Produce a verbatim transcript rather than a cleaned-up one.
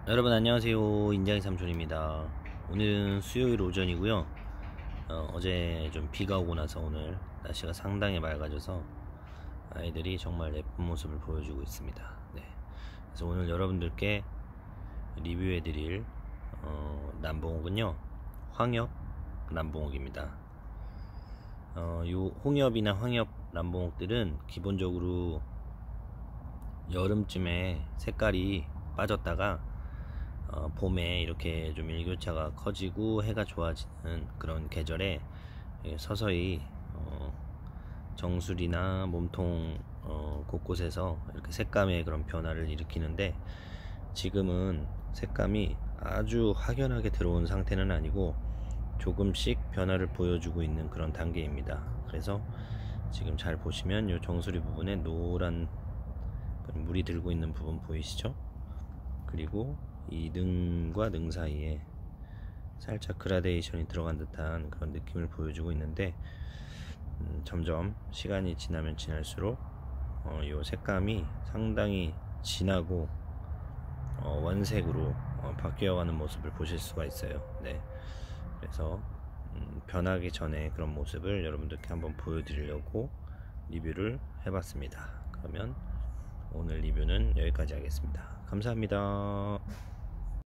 여러분 안녕하세요. 인장의 삼촌입니다. 오늘은 수요일 오전이고요. 어, 어제 좀 비가 오고 나서 오늘 날씨가 상당히 맑아져서 아이들이 정말 예쁜 모습을 보여주고 있습니다. 네. 그래서 오늘 여러분들께 리뷰해 드릴 어, 남봉옥은요, 황엽 남봉옥입니다. 어, 요 홍엽이나 황엽 남봉옥들은 기본적으로 여름쯤에 색깔이 빠졌다가 어, 봄에 이렇게 좀 일교차가 커지고 해가 좋아지는 그런 계절에 서서히 어, 정수리나 몸통 어, 곳곳에서 이렇게 색감의 그런 변화를 일으키는데, 지금은 색감이 아주 확연하게 들어온 상태는 아니고 조금씩 변화를 보여주고 있는 그런 단계입니다. 그래서 지금 잘 보시면 이 정수리 부분에 노란 물이 들고 있는 부분 보이시죠? 그리고 이 능과 능 사이에 살짝 그라데이션이 들어간 듯한 그런 느낌을 보여주고 있는데, 음, 점점 시간이 지나면 지날수록 어, 이 색감이 상당히 진하고 어, 원색으로 어, 바뀌어가는 모습을 보실 수가 있어요. 네. 그래서 음, 변하기 전에 그런 모습을 여러분들께 한번 보여드리려고 리뷰를 해봤습니다. 그러면 오늘 리뷰는 여기까지 하겠습니다. 감사합니다.